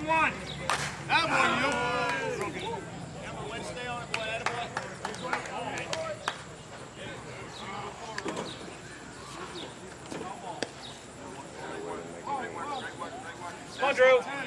1-1. That one, you. Stay on it, boy. Attaboy. Come on, Drew.